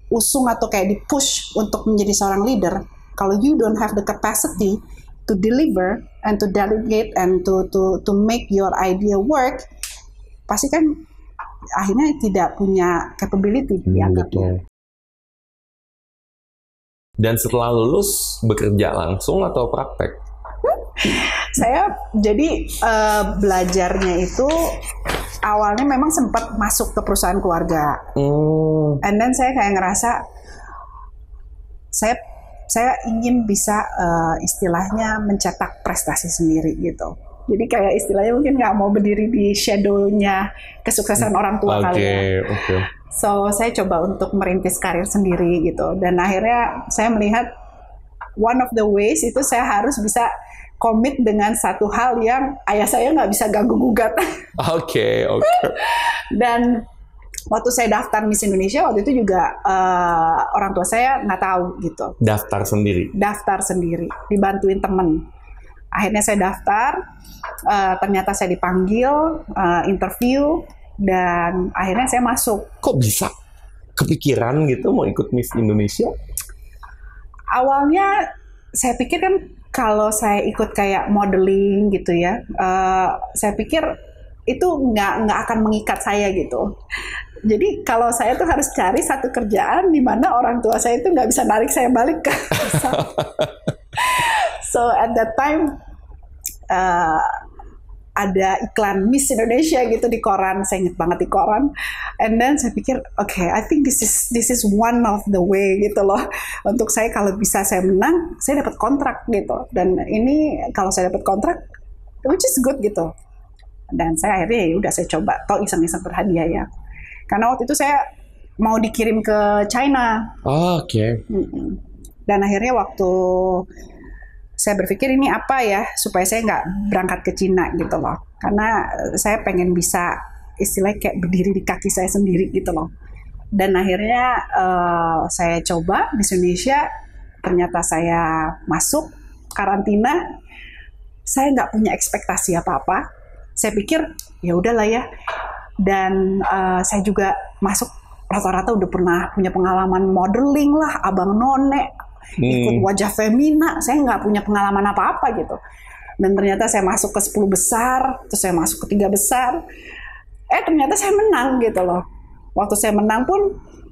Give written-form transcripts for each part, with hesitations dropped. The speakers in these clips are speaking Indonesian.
diusung atau kayak di-push untuk menjadi seorang leader, kalau you don't have the capacity to deliver and to delegate and to make your idea work, pasti kan akhirnya tidak punya capability dianggapnya. Dan setelah lulus bekerja langsung atau praktek? Saya jadi belajarnya itu awalnya memang sempat masuk ke perusahaan keluarga, and then saya kayak ngerasa saya ingin bisa istilahnya mencetak prestasi sendiri gitu. Jadi kayak istilahnya mungkin nggak mau berdiri di shadow-nya kesuksesan orang tua kali ya. So saya coba untuk merintis karir sendiri gitu. Dan akhirnya saya melihat one of the ways itu saya harus bisa komit dengan satu hal yang ayah saya nggak bisa ganggu-gugat. Oke. Dan waktu saya daftar Miss Indonesia, waktu itu juga orang tua saya nggak tahu gitu. Daftar sendiri, dibantuin temen. Akhirnya saya daftar, ternyata saya dipanggil, interview, dan akhirnya saya masuk. Kok bisa kepikiran gitu mau ikut Miss Indonesia? Awalnya saya pikir kan kalau saya ikut kayak modeling gitu ya, saya pikir itu nggak akan mengikat saya gitu. Jadi kalau saya tuh harus cari satu kerjaan di mana orang tua saya itu nggak bisa narik saya balik ke So at that time ada iklan Miss Indonesia gitu di koran, saya ingat banget di koran. And then saya pikir, okay, I think this is one of the way gitu loh. Untuk saya kalau bisa saya menang, saya dapat kontrak gitu. Dan ini kalau saya dapat kontrak, which is good gitu. Dan saya akhirnya ya udah saya coba, toh iseng-iseng berhadiah ya. Karena waktu itu saya mau dikirim ke China. Oke. Dan akhirnya waktu saya berpikir ini apa ya supaya saya nggak berangkat ke Cina gitu loh, karena saya pengen bisa istilahnya kayak berdiri di kaki saya sendiri gitu loh. Dan akhirnya saya coba di Indonesia, ternyata saya masuk karantina, saya nggak punya ekspektasi apa-apa, saya pikir ya udahlah ya. Dan saya juga masuk rata-rata udah pernah punya pengalaman modeling lah, abang none, ikut wajah Femina, saya nggak punya pengalaman apa-apa gitu. Dan ternyata saya masuk ke 10 besar, terus saya masuk ke 3 besar, ternyata saya menang gitu loh. Waktu saya menang pun,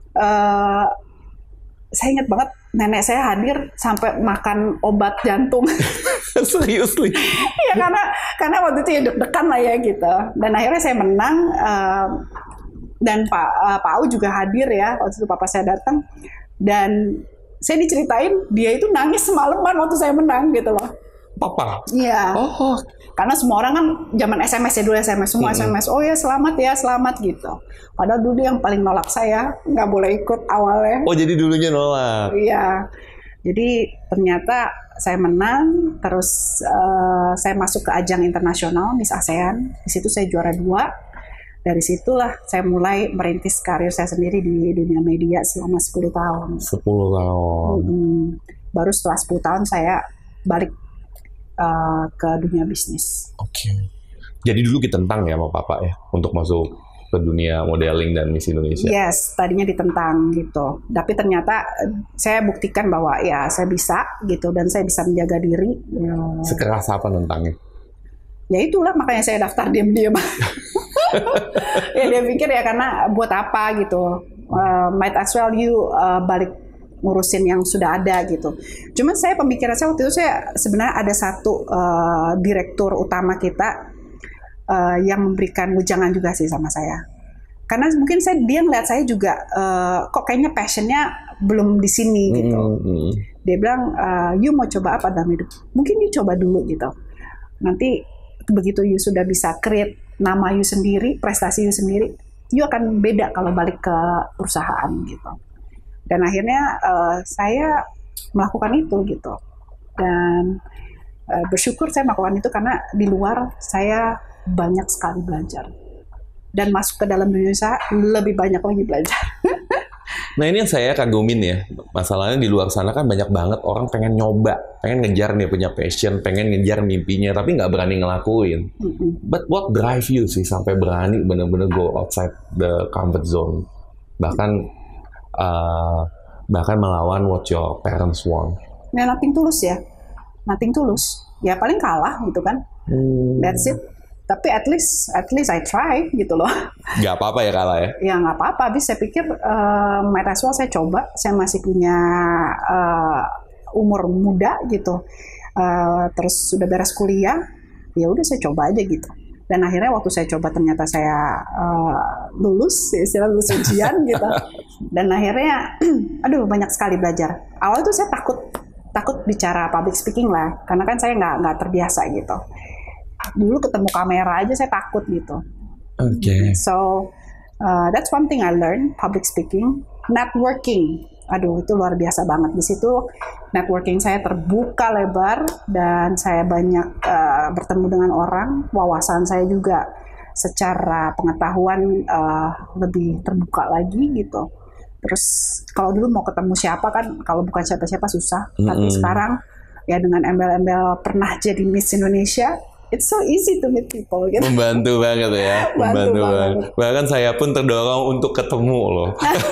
saya ingat banget nenek saya hadir sampai makan obat jantung. Seriously? Iya, karena waktu itu ya deg-degan lah ya gitu. Dan akhirnya saya menang, dan Pak Au juga hadir ya, waktu itu papa saya datang, dan saya diceritain dia itu nangis semalaman waktu saya menang gitu loh. Papa? Iya. Oh. Karena semua orang kan zaman SMS ya dulu, semua SMS. Oh ya selamat gitu. Padahal dulu yang paling nolak saya, nggak boleh ikut awalnya. Oh jadi dulunya nolak? Iya. Jadi ternyata saya menang, terus saya masuk ke ajang internasional Miss ASEAN. Di situ saya juara 2. Dari situlah saya mulai merintis karir saya sendiri di dunia media selama 10 tahun. 10 tahun. Baru setelah 10 tahun saya balik ke dunia bisnis. Oke. Jadi dulu ditentang ya sama papa ya untuk masuk ke dunia modeling dan Miss Indonesia? Yes, tadinya ditentang gitu. Tapi ternyata saya buktikan bahwa ya saya bisa gitu dan saya bisa menjaga diri. Sekeras apa nentangnya? Ya itulah makanya saya daftar diam-diam. Ya dia pikir ya karena buat apa gitu. Might as well you balik ngurusin yang sudah ada gitu. Cuman saya pemikiran saya waktu itu saya sebenarnya ada satu direktur utama kita yang memberikan wejangan juga sih sama saya. Karena mungkin dia ngeliat saya juga kok kayaknya passionnya belum di sini gitu. Dia bilang you mau coba apa dalam hidup? Mungkin you coba dulu gitu. Nanti begitu you sudah bisa create nama you sendiri, prestasi you sendiri, you akan beda kalau balik ke perusahaan gitu. Dan akhirnya saya melakukan itu gitu. Dan bersyukur saya melakukan itu karena di luar saya banyak sekali belajar. Dan masuk ke dalam dunia usaha lebih banyak lagi belajar. Nah ini yang saya kagumin ya, masalahnya di luar sana kan banyak banget orang pengen nyoba, pengen ngejar nih punya passion, pengen ngejar mimpinya, tapi nggak berani ngelakuin. But what drive you sih sampai berani bener-bener go outside the comfort zone? Bahkan bahkan melawan what your parents want. Ya, nothing tulus ya. Nothing tulus. Ya paling kalah gitu kan. That's it. Tapi at least I try gitu loh. Gak apa-apa ya kalah ya? Ya nggak apa-apa. Habis saya pikir might as well saya coba. Saya masih punya umur muda gitu. Terus sudah beres kuliah. Ya udah saya coba aja gitu. Dan akhirnya waktu saya coba ternyata saya lulus ujian gitu. Dan akhirnya, aduh banyak sekali belajar. Awal itu saya takut bicara public speaking lah, karena kan saya nggak terbiasa gitu. Dulu ketemu kamera aja saya takut gitu. Okay. So that's one thing I learned, public speaking. Networking, aduh itu luar biasa banget. Di situ networking saya terbuka lebar dan saya banyak bertemu dengan orang. Wawasan saya juga secara pengetahuan lebih terbuka lagi gitu. Terus kalau dulu mau ketemu siapa kan, kalau bukan siapa-siapa susah. Tapi sekarang ya dengan embel-embel pernah jadi Miss Indonesia, it's so easy to meet people gitu. Membantu banget ya. Membantu banget. Bahkan saya pun terdorong untuk ketemu loh.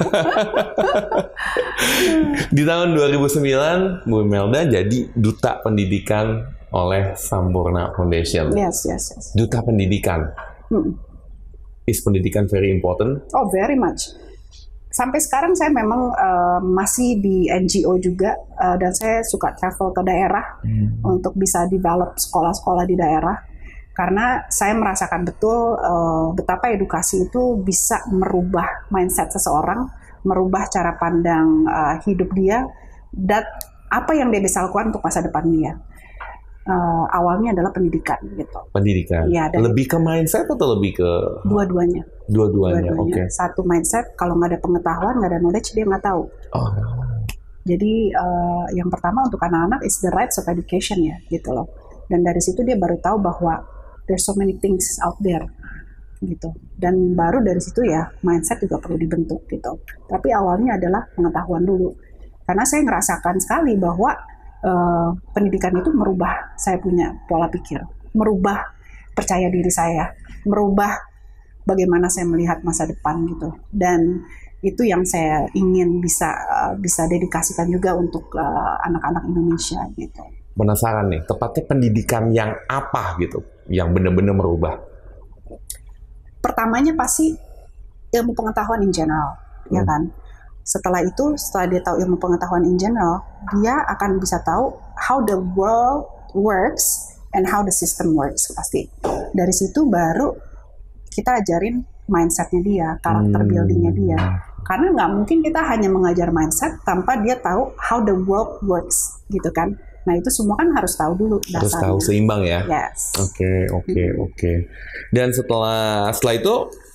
Di tahun 2009, Bu Imelda jadi Duta Pendidikan oleh Sampurna Foundation. Yes. Duta Pendidikan. Is pendidikan very important? Oh, very much. Sampai sekarang saya memang masih di NGO juga dan saya suka travel ke daerah untuk bisa develop sekolah-sekolah di daerah karena saya merasakan betul betapa edukasi itu bisa merubah mindset seseorang, merubah cara pandang hidup dia dan apa yang dia bisa lakukan untuk masa depan dia. Awalnya adalah pendidikan gitu. Pendidikan. Ya, lebih ke mindset atau lebih ke dua-duanya? Dua-duanya. Oke. Satu mindset, kalau nggak ada pengetahuan, nggak ada knowledge, dia nggak tahu. Oh. Jadi yang pertama untuk anak-anak is the rights of education ya, gitu loh. Dan dari situ dia baru tahu bahwa there's so many things out there, gitu. Dan baru dari situ ya mindset juga perlu dibentuk gitu. Tapi awalnya adalah pengetahuan dulu, karena saya ngerasakan sekali bahwa pendidikan itu merubah saya punya pola pikir, merubah percaya diri saya, merubah bagaimana saya melihat masa depan gitu. Dan itu yang saya ingin bisa dedikasikan juga untuk anak-anak Indonesia gitu. Penasaran nih, tepatnya pendidikan yang apa gitu, yang benar-benar merubah? Pertamanya pasti ilmu pengetahuan in general, ya kan. Setelah itu, setelah dia tahu ilmu pengetahuan in general, dia akan bisa tahu how the world works and how the system works pasti. Dari situ baru kita ajarin mindsetnya dia, karakter buildingnya dia. Karena nggak mungkin kita hanya mengajar mindset tanpa dia tahu how the world works, gitu kan. Nah itu semua kan harus tahu dulu dasarnya. Harus tahu seimbang ya. Yes. Oke. Dan setelah itu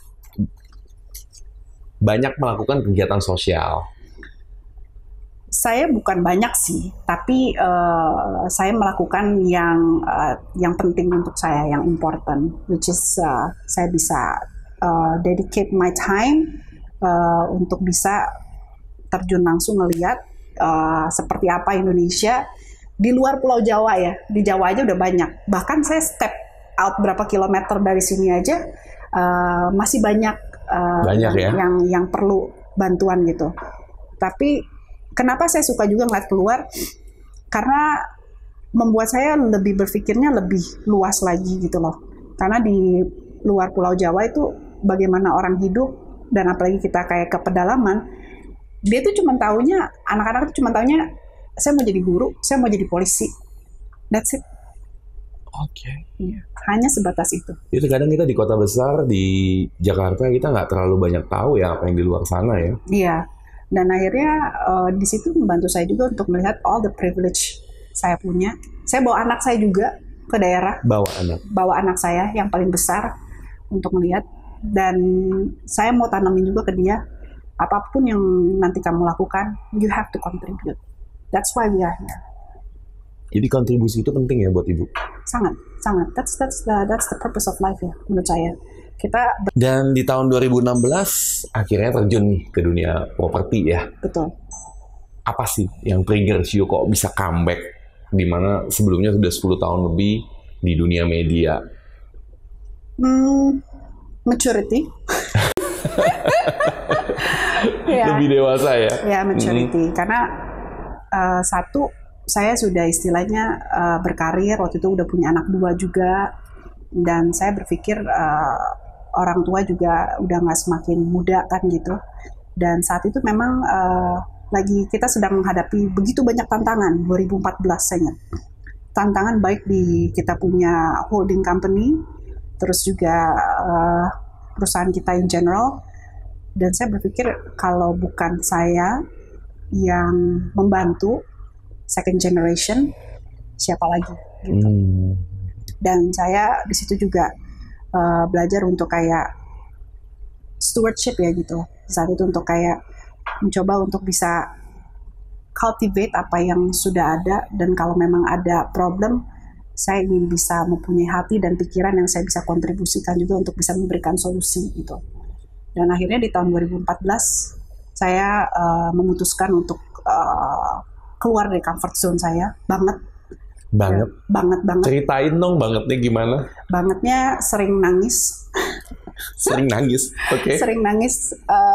banyak melakukan kegiatan sosial. Saya bukan banyak sih, tapi saya melakukan yang penting untuk saya, yang important, which is saya bisa dedicate my time untuk bisa terjun langsung melihat seperti apa Indonesia di luar Pulau Jawa ya. Di Jawa aja udah banyak. Bahkan saya step out berapa kilometer dari sini aja masih banyak yang perlu bantuan gitu. Tapi kenapa saya suka juga ngeliat keluar? Karena membuat saya lebih berpikirnya lebih luas lagi gitu loh. Karena di luar Pulau Jawa itu bagaimana orang hidup, dan apalagi kita kayak ke pedalaman, dia tuh cuma taunya, anak-anak tuh cuma taunya saya mau jadi guru, saya mau jadi polisi. That's it. Oke. Iya, hanya sebatas itu. Itu kadang kita di kota besar di Jakarta kita nggak terlalu banyak tahu ya apa yang di luar sana ya. Iya. Dan akhirnya di situ membantu saya juga untuk melihat all the privilege saya punya. Saya bawa anak saya juga ke daerah. Bawa anak saya yang paling besar untuk melihat. Dan saya mau tanamin juga ke dia, apapun yang nanti kamu lakukan, you have to contribute. That's why we are here. Jadi kontribusi itu penting ya buat Ibu? Sangat. That's the purpose of life ya, menurut saya. Dan di tahun 2016 akhirnya terjun ke dunia properti ya. Betul. Apa sih yang trigger Shio kok bisa comeback di mana sebelumnya sudah 10 tahun lebih di dunia media? Maturity. Lebih dewasa ya? Ya, maturity. Karena satu, saya sudah istilahnya berkarir, waktu itu udah punya anak 2 juga. Dan saya berpikir orang tua juga udah nggak semakin muda kan gitu. Dan saat itu memang lagi kita sedang menghadapi begitu banyak tantangan, 2014 saya ingat. Tantangan baik di kita punya holding company, terus juga perusahaan kita in general. Dan saya berpikir kalau bukan saya yang membantu second generation, siapa lagi gitu. Dan saya di situ juga belajar untuk kayak stewardship ya gitu. Saat itu untuk kayak mencoba untuk bisa cultivate apa yang sudah ada, dan kalau memang ada problem, saya ingin bisa mempunyai hati dan pikiran yang saya bisa kontribusikan juga untuk bisa memberikan solusi gitu. Dan akhirnya di tahun 2014 saya memutuskan untuk keluar dari comfort zone saya banget. Banget. Ceritain dong bangetnya gimana? Bangetnya sering nangis. Sering nangis, oke. Okay. Sering nangis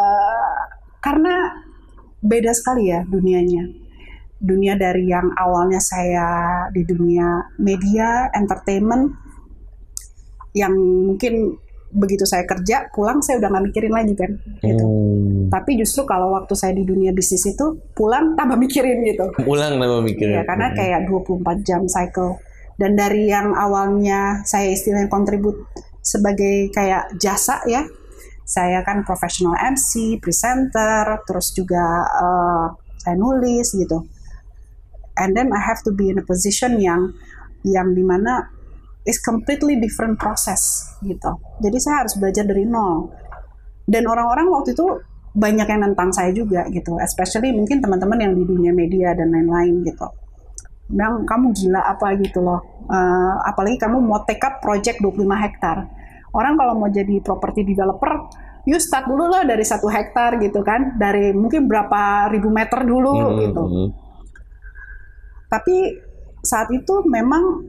karena beda sekali ya dunianya. Dunia dari yang awalnya saya di dunia media, entertainment, yang mungkin begitu saya kerja, pulang saya udah nggak mikirin lagi kan. Gitu. Tapi justru kalau waktu saya di dunia bisnis itu, pulang tambah mikirin gitu. Pulang tambah mikirin. Ya, karena kayak 24 jam cycle. Dan dari yang awalnya saya istilahnya kontribut sebagai kayak jasa ya, saya kan professional MC, presenter, terus juga saya nulis gitu. And then I have to be in a position yang dimana is completely different process gitu. Jadi saya harus belajar dari nol. Dan orang-orang waktu itu banyak yang nentang saya juga gitu. Especially mungkin teman-teman yang di dunia media dan lain-lain gitu. Bilang, kamu gila apa gitu loh. Apalagi kamu mau take up project 25 hektar. Orang kalau mau jadi property developer, you start dulu lah dari 1 hektar gitu kan, dari mungkin berapa ribu meter dulu gitu. Tapi saat itu memang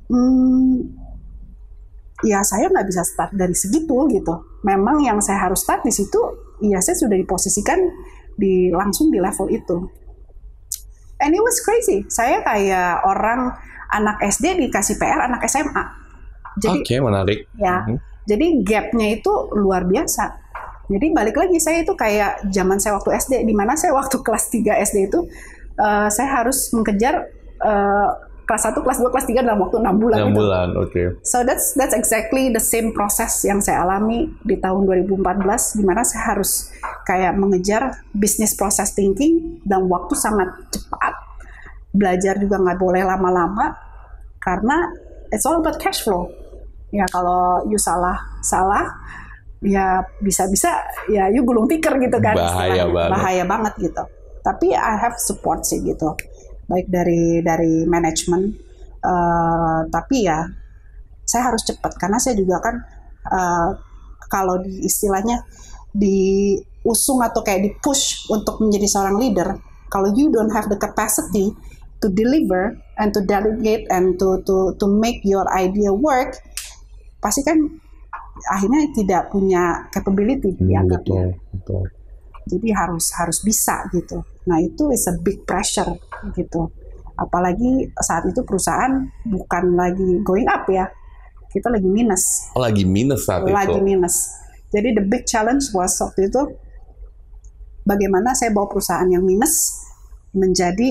ya saya nggak bisa start dari segitu gitu. Memang yang saya harus start di situ, ya saya sudah diposisikan langsung di level itu. And it was crazy. Saya kayak orang anak SD dikasih PR anak SMA. Jadi, Oke, menarik. Ya. Jadi gap-nya itu luar biasa. Jadi balik lagi, saya itu kayak zaman saya waktu SD, di mana saya waktu kelas 3 SD itu, saya harus mengejar kelas 1, kelas 2, kelas 3 dalam waktu 6 bulan. 6 bulan, oke. Okay. So that's exactly the same process yang saya alami di tahun 2014, di mana saya harus kayak mengejar business process thinking dalam waktu sangat cepat. Belajar juga nggak boleh lama-lama, karena it's all about cash flow. Ya kalau you salah, ya bisa-bisa ya you gulung tikar gitu kan. Bahaya banget gitu. Tapi I have support sih gitu, baik dari manajemen. Tapi ya saya harus cepat, karena saya juga kan kalau di istilahnya diusung atau kayak di push untuk menjadi seorang leader, kalau you don't have the capacity to deliver and to delegate and to make your idea work, pasti kan akhirnya tidak punya capability dianggapnya. Betul. Jadi harus bisa gitu. Nah itu is a big pressure gitu. Apalagi saat itu perusahaan bukan lagi going up ya, kita lagi minus. Oh, lagi minus saat itu. Lagi minus. Jadi the big challenge was waktu itu bagaimana saya bawa perusahaan yang minus menjadi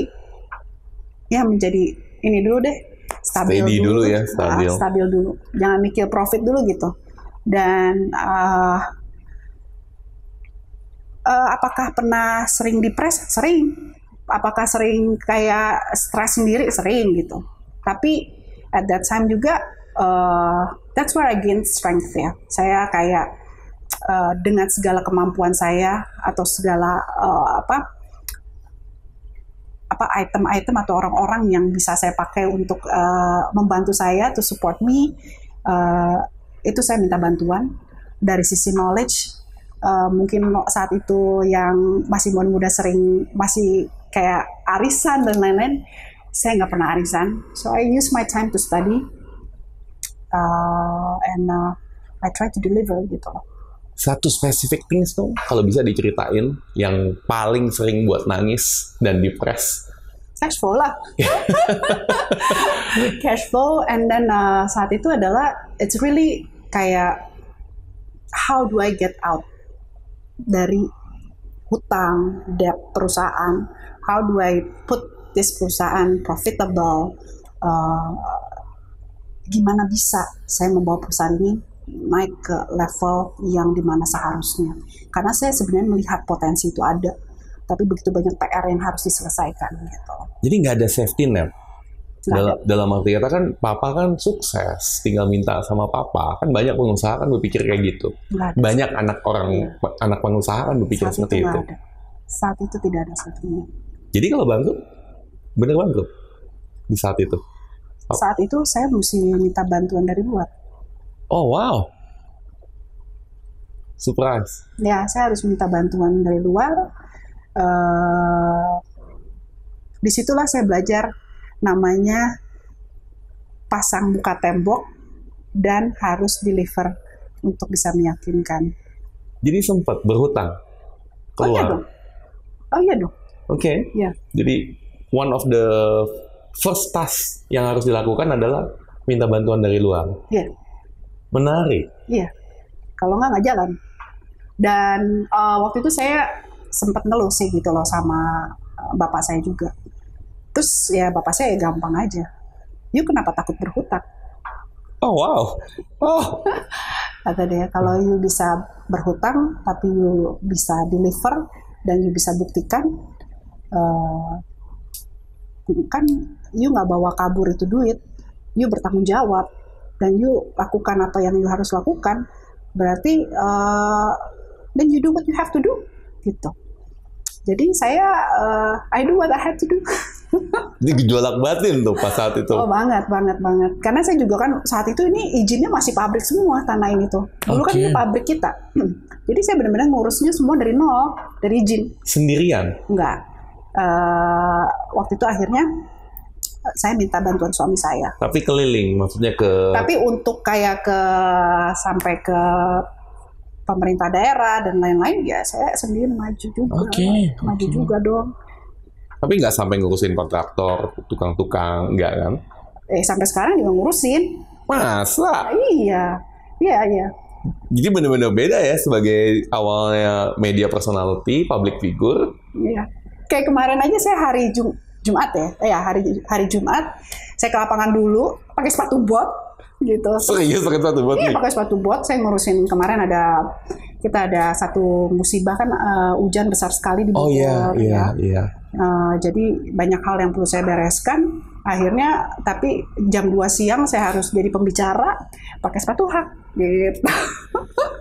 ini dulu deh. Stabil dulu ya, stabil dulu. Jangan mikir profit dulu gitu. Dan apakah pernah sering depres? Sering. Apakah sering kayak stres sendiri? Sering gitu. Tapi at that time juga that's where I gain strength ya. Saya kayak dengan segala kemampuan saya atau segala item-item atau orang-orang yang bisa saya pakai untuk membantu saya, to support me, itu saya minta bantuan dari sisi knowledge. Mungkin saat itu yang masih muda masih kayak arisan dan lain-lain, saya nggak pernah arisan, so I use my time to study and I try to deliver gitu. Satu specific things tuh kalau bisa diceritain yang paling sering buat nangis dan depres. Cash flow lah. Cash flow, and then saat itu adalah it's really kayak how do I get out dari hutang, debt perusahaan, how do I put this perusahaan profitable, gimana bisa saya membawa perusahaan ini naik ke level yang dimana seharusnya. Karena saya sebenarnya melihat potensi itu ada, tapi begitu banyak PR yang harus diselesaikan gitu. Jadi nggak ada safety net? Dalam arti kata kan, papa kan sukses, tinggal minta sama papa. Kan banyak pengusaha kan berpikir kayak gitu. Banyak anak pengusaha kan berpikir seperti itu. Saat itu tidak ada safety net. Jadi kalau bangkrut, bener bangkrut di saat itu? Saat itu saya mesti minta bantuan dari luar. Oh wow, surprise. Ya, saya harus minta bantuan dari luar. Disitulah saya belajar namanya pasang muka tembok dan harus deliver untuk bisa meyakinkan. Jadi sempat berhutang keluar. Oh iya dong. Oke. Ya. Jadi one of the first task yang harus dilakukan adalah minta bantuan dari luar. Iya. Menarik. Iya. Kalau nggak jalan. Dan waktu itu saya sempat ngeluh sih gitu loh sama bapak saya juga. Terus ya bapak saya gampang aja. You kenapa takut berhutang? Oh wow. Oh. Kata dia, kalau you bisa berhutang tapi you bisa deliver dan you bisa buktikan, kan you nggak bawa kabur itu duit, you bertanggung jawab dan you lakukan apa yang you harus lakukan, berarti then you do what you have to do gitu. Jadi saya I do what I have to do. Ini gejolak batin tuh pas saat itu. Oh banget. Karena saya juga kan saat itu ini izinnya masih pabrik semua tanah ini tuh. Dulu kan ini pabrik kita. Jadi saya benar-benar ngurusnya semua dari nol, dari izin. Sendirian? Enggak. Waktu itu akhirnya saya minta bantuan suami saya. Tapi keliling, maksudnya ke... Tapi untuk kayak sampai ke pemerintah daerah dan lain-lain, ya saya sendiri maju juga. Maju juga dong. Tapi nggak sampai ngurusin kontraktor, tukang-tukang, nggak kan? Sampai sekarang juga ngurusin. Masa? Iya. Jadi benar-benar beda ya sebagai awalnya media personality, public figure. Iya. Kayak kemarin aja saya hari Jumat ya. Hari Jumat saya ke lapangan dulu pakai sepatu bot gitu. Serius pakai sepatu bot? Iya, pakai sepatu bot. Saya ngurusin kemarin kita ada satu musibah kan, hujan besar sekali di Bogor. Oh iya. Jadi banyak hal yang perlu saya bereskan. Akhirnya, tapi jam 2 siang saya harus jadi pembicara pakai sepatu hak gitu.